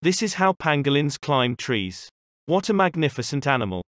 This is how pangolins climb trees. What a magnificent animal.